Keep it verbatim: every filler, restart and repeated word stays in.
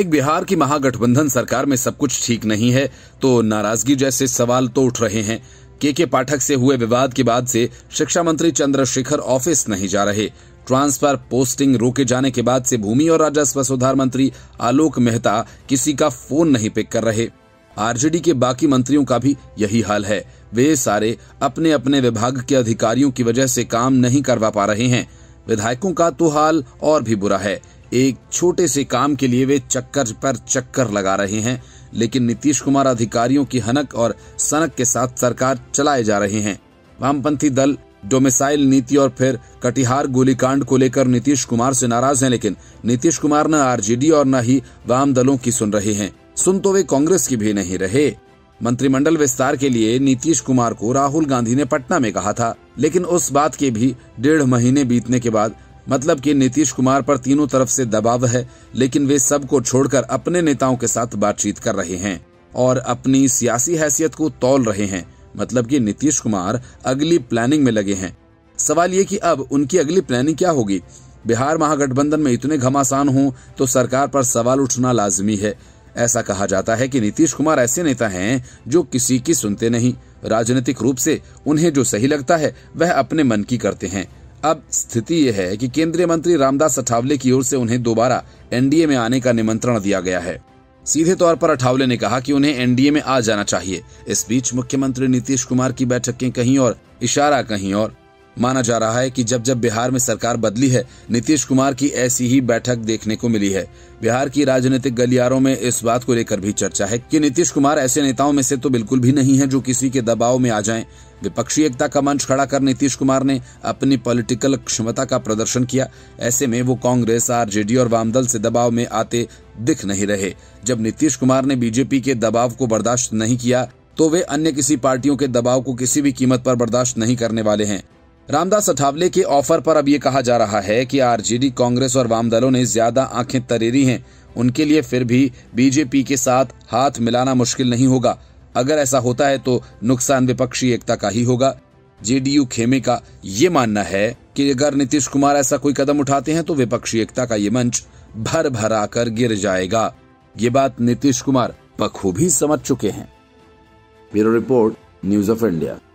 एक बिहार की महागठबंधन सरकार में सब कुछ ठीक नहीं है तो नाराजगी जैसे सवाल तो उठ रहे हैं। के के पाठक से हुए विवाद के बाद से शिक्षा मंत्री चंद्रशेखर ऑफिस नहीं जा रहे। ट्रांसफर पोस्टिंग रोके जाने के बाद से भूमि और राजस्व सुधार मंत्री आलोक मेहता किसी का फोन नहीं पिक कर रहे। आरजेडी के बाकी मंत्रियों का भी यही हाल है। वे सारे अपने अपने विभाग के अधिकारियों की वजह से काम नहीं करवा पा रहे हैं। विधायकों का तो हाल और भी बुरा है। एक छोटे से काम के लिए वे चक्कर पर चक्कर लगा रहे हैं, लेकिन नीतीश कुमार अधिकारियों की हनक और सनक के साथ सरकार चलाए जा रहे हैं। वामपंथी दल डोमिसाइल नीति और फिर कटिहार गोलीकांड को लेकर नीतीश कुमार से नाराज हैं, लेकिन नीतीश कुमार न आरजेडी और न ही वाम दलों की सुन रहे हैं। सुन तो वे कांग्रेस की भी नहीं रहे। मंत्रिमंडल विस्तार के लिए नीतीश कुमार को राहुल गांधी ने पटना में कहा था, लेकिन उस बात के भी डेढ़ महीने बीतने के बाद मतलब कि नीतीश कुमार पर तीनों तरफ से दबाव है, लेकिन वे सबको छोड़कर अपने नेताओं के साथ बातचीत कर रहे हैं और अपनी सियासी हैसियत को तौल रहे हैं। मतलब कि नीतीश कुमार अगली प्लानिंग में लगे हैं। सवाल ये कि अब उनकी अगली प्लानिंग क्या होगी। बिहार महागठबंधन में इतने घमासान हों तो सरकार पर सवाल उठना लाजमी है। ऐसा कहा जाता है कि नीतीश कुमार ऐसे नेता हैं जो किसी की सुनते नहीं। राजनीतिक रूप से उन्हें जो सही लगता है वह अपने मन की करते हैं। अब स्थिति यह है कि केंद्रीय मंत्री रामदास अठावले की ओर से उन्हें दोबारा एनडीए में आने का निमंत्रण दिया गया है। सीधे तौर पर अठावले ने कहा कि उन्हें एनडीए में आ जाना चाहिए। इस बीच मुख्यमंत्री नीतीश कुमार की बैठकें कहीं और, इशारा कहीं और। माना जा रहा है कि जब जब बिहार में सरकार बदली है, नीतीश कुमार की ऐसी ही बैठक देखने को मिली है। बिहार की राजनीतिक गलियारों में इस बात को लेकर भी चर्चा है कि नीतीश कुमार ऐसे नेताओं में से तो बिल्कुल भी नहीं है जो किसी के दबाव में आ जाएं। विपक्षी एकता का मंच खड़ा कर नीतीश कुमार ने अपनी पॉलिटिकल क्षमता का प्रदर्शन किया। ऐसे में वो कांग्रेस, आरजेडी और वामदल से दबाव में आते दिख नहीं रहे। जब नीतीश कुमार ने बीजेपी के दबाव को बर्दाश्त नहीं किया तो वे अन्य किसी पार्टियों के दबाव को किसी भी कीमत पर बर्दाश्त नहीं करने वाले हैं। रामदास अठावले के ऑफर पर अब ये कहा जा रहा है कि आरजेडी, कांग्रेस और वाम दलों ने ज्यादा आंखें तरेरी हैं। उनके लिए फिर भी बीजेपी के साथ हाथ मिलाना मुश्किल नहीं होगा। अगर ऐसा होता है तो नुकसान विपक्षी एकता का ही होगा। जेडीयू खेमे का ये मानना है कि अगर नीतीश कुमार ऐसा कोई कदम उठाते हैं तो विपक्षी एकता का ये मंच भर भरा कर गिर जाएगा। ये बात नीतीश कुमार बखूबी समझ चुके हैं। Bureau report, news of India.